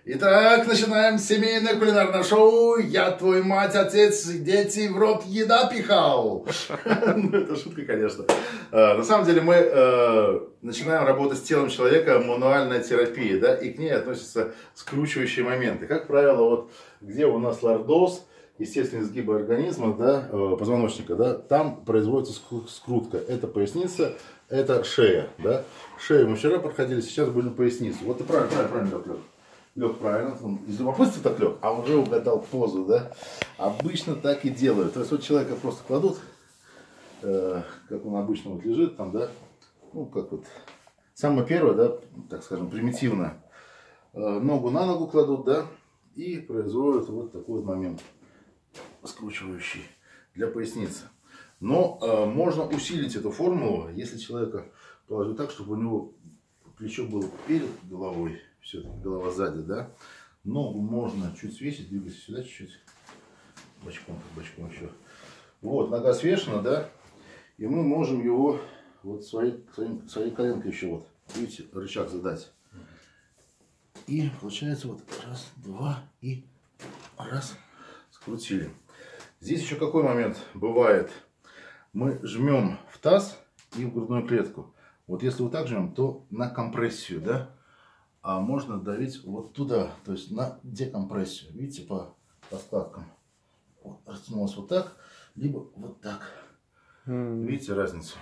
Итак, начинаем семейное кулинарное шоу. Я твой мать, отец, дети в рот еда пихал. Ну, это шутка, конечно. На самом деле мы начинаем работать с телом человека, мануальная терапия, да, и к ней относятся скручивающие моменты. Как правило, вот где у нас лордоз, естественные изгибы организма, да, позвоночника, да, там производится скрутка. Это поясница, это шея, да. Шею мы вчера проходили, сейчас будем поясницу. Вот ты правильно лег. Лег правильно, из любопытства так лег, а уже угадал позу, да. Обычно так и делают. То есть вот человека просто кладут, как он обычно вот лежит там, да, ну как вот, самое первое, да, так скажем, примитивно, ногу на ногу кладут, да, и производят вот такой вот момент, скручивающий для поясницы. Но можно усилить эту формулу, если человека положить так, чтобы у него плечо было перед головой, все-таки голова сзади, да. Ногу можно чуть свесить, двигаться сюда чуть-чуть, бочком еще. Вот, нога свешена, да, и мы можем его вот своей коленкой еще вот, видите, рычаг задать. И получается вот раз, два и раз, скрутили. Здесь еще какой момент бывает? Мы жмем в таз и в грудную клетку. Вот если вот так жмем, то на компрессию, да? А можно давить вот туда, то есть на декомпрессию. Видите, по складкам. Вот, растянулось вот так, либо вот так. Видите разницу?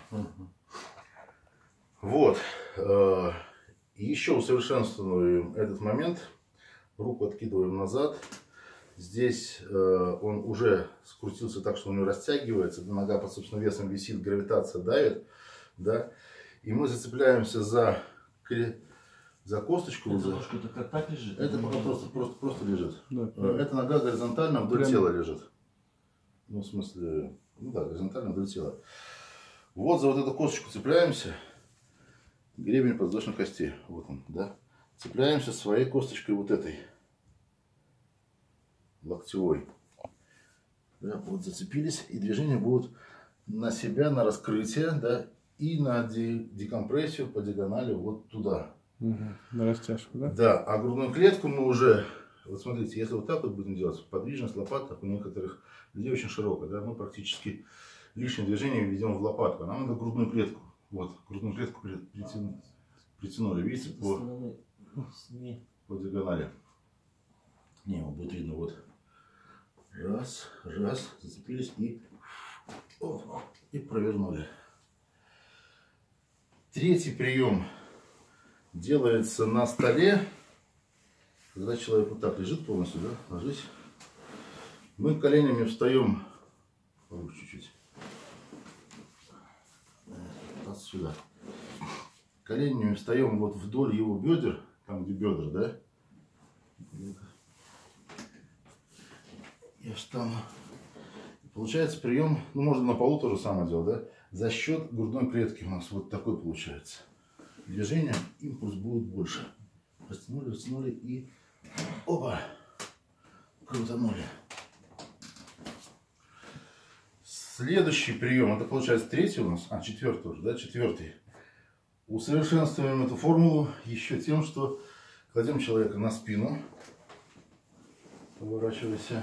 Вот. Еще усовершенствуем этот момент. Руку откидываем назад. Здесь он уже скрутился так, что у него растягивается. Нога под собственным весом висит, гравитация давит. Да? И мы зацепляемся за косточку. Эта ножка как так лежит? Это пока просто лежит. Да, эта нога горизонтально вдоль тела лежит. Ну, в смысле, ну да, горизонтально вдоль тела. Вот за вот эту косточку цепляемся. Гребень подвздошной кости. Вот он, да. Цепляемся своей косточкой вот этой. Локтевой. Да, вот зацепились. И движения будут на себя, на раскрытие, да, и на декомпрессию по диагонали вот туда. На растяжку, да? Да, а грудную клетку мы уже, вот смотрите, если вот так вот будем делать, подвижность лопаток у некоторых людей очень широкая, да, мы практически лишнее движение ведем в лопатку, нам надо грудную клетку, вот, грудную клетку притянули, видите, по диагонали. Не, вот будет видно, вот, раз, зацепились и провернули. Третий прием делается на столе, когда человек вот так лежит полностью, да, ложись. Мы коленями встаем чуть-чуть сюда. Коленями встаем вот вдоль его бедер, там где бедра, да. Я встану. Получается прием, ну можно на полу то же самое делать, да, за счет грудной клетки у нас вот такой получается. Движение, импульс будет больше. Растянули и опа, крутанули. Следующий прием, это получается третий у нас, четвертый уже, да, четвертый. Усовершенствуем эту формулу еще тем, что кладем человека на спину, поворачивайся.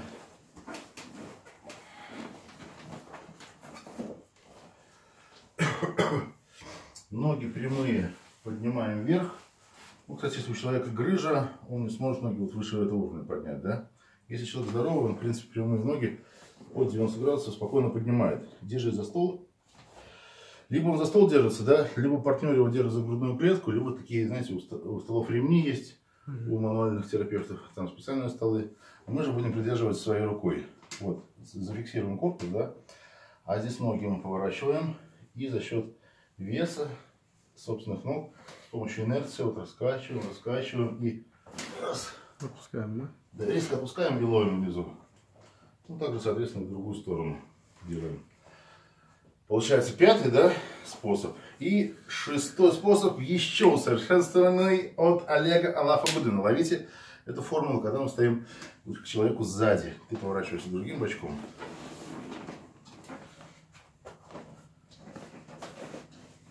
Ноги прямые поднимаем вверх. Ну, кстати, если у человека грыжа, он не сможет ноги вот выше этого уровня поднять, да? Если человек здоровый, он, в принципе, прямые ноги от 90 градусов спокойно поднимает. Держит за стол. Либо он за стол держится, да, либо партнер его держит за грудную клетку, либо такие, знаете, у столов ремни есть, у мануальных терапевтов, там специальные столы. Мы же будем придерживать своей рукой. Вот, зафиксируем корпус, да, а здесь ноги мы поворачиваем и за счет веса собственных ног с помощью инерции вот раскачиваем и раз. Опускаем, да? Да, резко опускаем и ловим внизу. Ну, также, соответственно, в другую сторону делаем. Получается пятый, да, способ. И шестой способ, еще усовершенствованный от Олега Алафагудина. Ловите эту формулу, когда мы стоим к человеку сзади. Ты поворачиваешься другим бочком.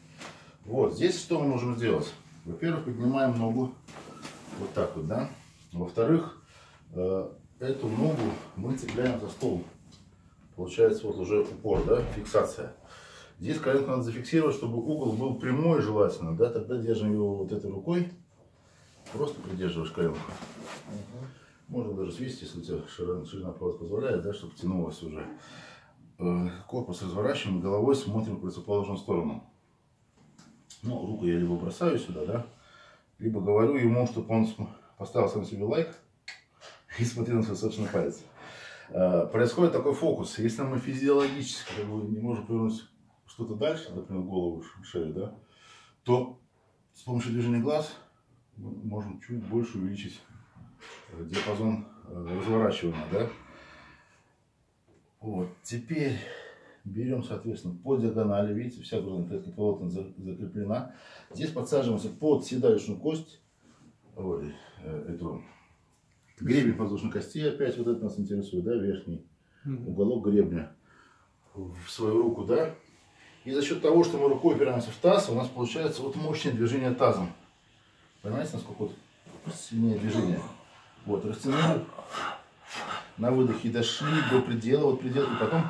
Вот, здесь что мы можем сделать? Во-первых, поднимаем ногу вот так вот, да. Во-вторых, эту ногу мы цепляем за стол. Получается вот уже упор, да, фиксация. Здесь коленку надо зафиксировать, чтобы угол был прямой желательно, да, тогда держим его вот этой рукой, просто придерживаешь коленку. Можно даже свести, если у тебя ширина провода позволяет, да, чтобы тянулось уже. Корпус разворачиваем, головой смотрим в противоположную сторону. Ну, руку я либо бросаю сюда, да, либо говорю ему, чтобы он поставил сам себе лайк и смотрел на свой собственный палец. Происходит такой фокус. Если мы физиологически не можем повернуть что-то дальше, например, голову, шею, да, то с помощью движения глаз мы можем чуть больше увеличить диапазон разворачивания, да. Вот. Теперь берем, соответственно, по диагонали, видите, вся грудная клетка полотна закреплена. Здесь подсаживаемся под седалищную кость, эту гребень подвздошной кости, опять вот это нас интересует, да, верхний уголок гребня в свою руку, да. И за счет того, что мы рукой опираемся в таз, у нас получается вот мощное движение тазом. Понимаете, насколько вот сильнее движение? Вот, растянули, на выдохе дошли до предела, вот предел, и потом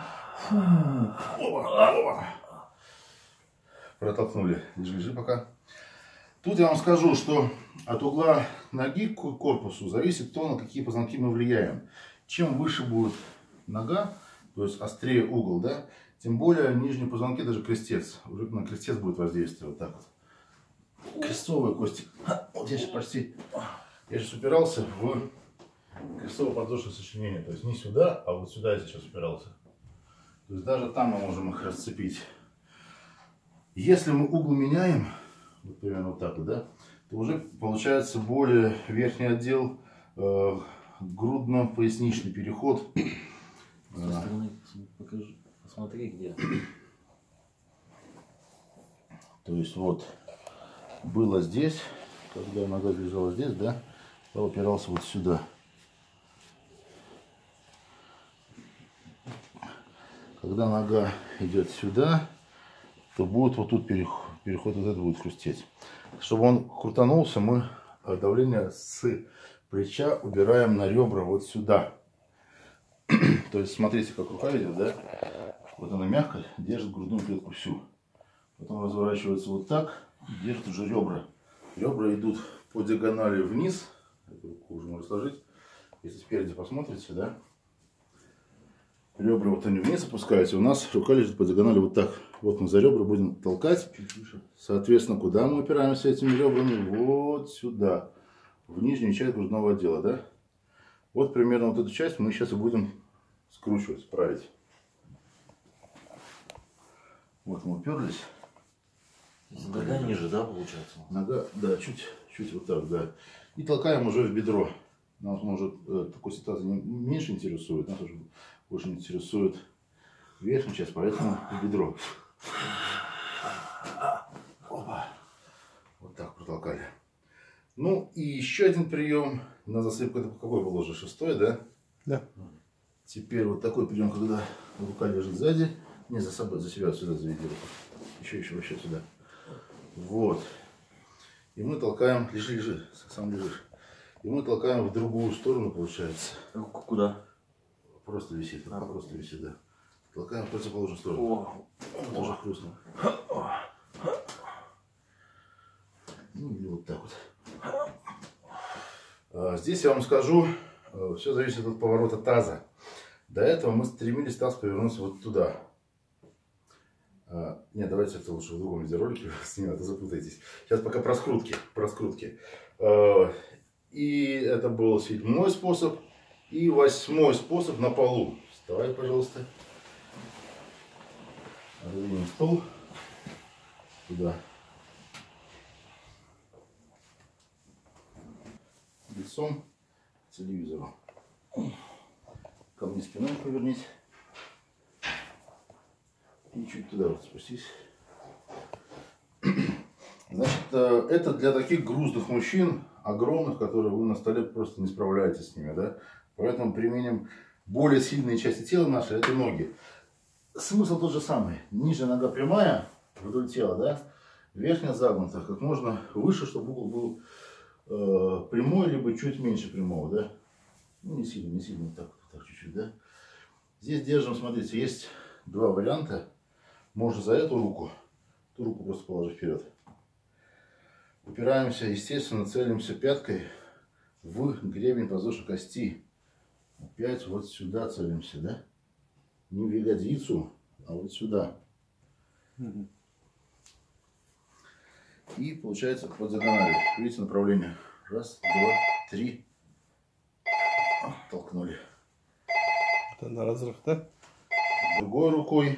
протолкнули. Лежи пока. Тут я вам скажу, что от угла ноги к корпусу зависит то, на какие позвонки мы влияем. Чем выше будет нога, то есть острее угол, да, тем более нижние позвонки, даже крестец, уже на крестец будет воздействовать. Вот так вот. Крестцовые кости. Вот я сейчас почти, я сейчас упирался в крестово-подвздошное сочленение, то есть не сюда, а вот сюда я сейчас упирался. То есть даже там мы можем их расцепить. Если мы угол меняем, вот примерно вот так вот, да, то уже получается более верхний отдел, грудно-поясничный переход. С той стороны покажи, посмотри где. То есть вот было здесь, когда нога лежала здесь, да, я упирался вот сюда. Когда нога идет сюда, то будет вот тут переход вот это будет хрустеть. Чтобы он крутанулся, мы давление с плеча убираем на ребра вот сюда. То есть смотрите, как рука идет, да? Вот она мягко держит грудную клетку всю. Потом разворачивается вот так, держит уже ребра. Ребра идут по диагонали вниз. Эту руку уже можно сложить. Если спереди посмотрите, да? Ребра вот они вниз опускаются, у нас рука лежит по диагонали вот так. Вот мы за ребра будем толкать. Чуть выше. Соответственно, куда мы упираемся этими ребрами? Вот сюда. В нижнюю часть грудного отдела, да? Вот примерно вот эту часть мы сейчас и будем скручивать, править. Вот мы уперлись. Нога ниже, да, получается? Нога, да, чуть вот так, да. И толкаем уже в бедро. Нас, может, такой ситуации меньше интересует, нас уже больше интересует верхняя часть, поэтому в бедро. Опа. Вот так протолкали. Ну и еще один прием на засыпку. Это какой был уже? 6-й, да? Да. Теперь вот такой прием, когда рука лежит сзади. Не за собой, за себя сюда заведи руку. Еще вообще сюда. Вот. И мы толкаем. Лежи, сам лежишь. И мы толкаем в другую сторону, получается. Руку куда? Просто висит. Рука просто висит, да. Толкаем в противоположную сторону. Он тоже хрустнул. Ну или вот так вот. Здесь я вам скажу, все зависит от поворота таза. До этого мы стремились таз повернуться вот туда. Нет, давайте это лучше в другом видеоролике снимем, а то запутаетесь. Сейчас пока про скрутки. И это был 7-й способ. И 8-й способ на полу. Вставай, пожалуйста. Развернем стол. Туда. Лицом к телевизору. Ко мне спиной повернись. И чуть туда вот спустись. Значит, это для таких грузных мужчин, огромных, которые вы на столе просто не справляетесь с ними, да? Поэтому применим более сильные части тела наши, это ноги. Смысл тот же самый. Нижняя нога прямая, вдоль тела, да? Верхняя загнута, как можно выше, чтобы угол был прямой, либо чуть меньше прямого, да? Ну, не сильно, так чуть-чуть, да? Здесь держим, смотрите, есть два варианта. Можно за эту руку просто положить вперед. Упираемся, естественно, целимся пяткой в гребень подвздошной кости. Опять вот сюда целимся, да? Не в ягодицу, а вот сюда. И получается под диагональю. Видите направление? Раз, два, три. Толкнули. Это на разрыв, да? Другой рукой.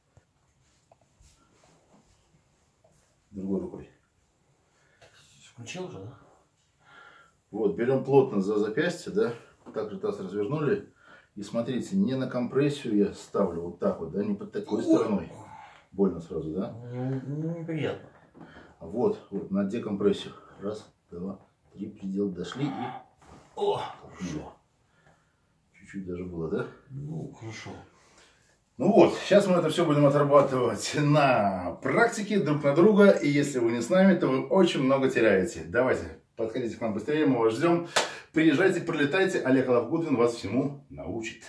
Включил уже, да? Вот, берем плотно за запястье, да? Также таз развернули. И смотрите, не на компрессию я ставлю вот так вот, да? Не под такой стороной. Больно сразу, да? Неприятно. Вот, на декомпрессию. Раз, два, три, предел дошли и... О, хорошо. Чуть-чуть даже было, да? Ну, хорошо. Ну вот, сейчас мы это все будем отрабатывать на практике друг на друга. И если вы не с нами, то вы очень много теряете. Давайте, подходите к нам быстрее, мы вас ждем. Приезжайте, прилетайте. Олег Алавгудвин вас всему научит.